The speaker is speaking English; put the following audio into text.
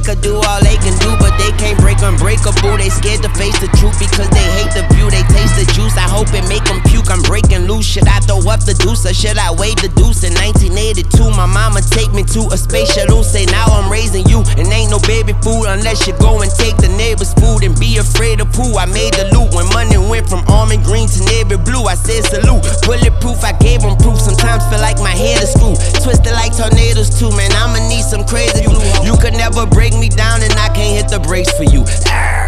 could do all they can do, but they can't break unbreakable. They scared to face the truth because they hate the view. They taste the juice, I hope it make them puke. I'm breaking loose, should I throw up the deuce or should I wave the deuce? In 1982, my mama take me to a space shuttle. Say now I'm raising you, and ain't no baby food unless you go and take the neighbor's food. And be afraid of who I made the loot. When money went from almond green to navy blue, I said salute. Bulletproof, I gave them proof. Sometimes feel like my head is screwed, twisted like tornadoes too. Man, I'ma need some crazy glue. You could never break me down, and I can't hit the brakes for you.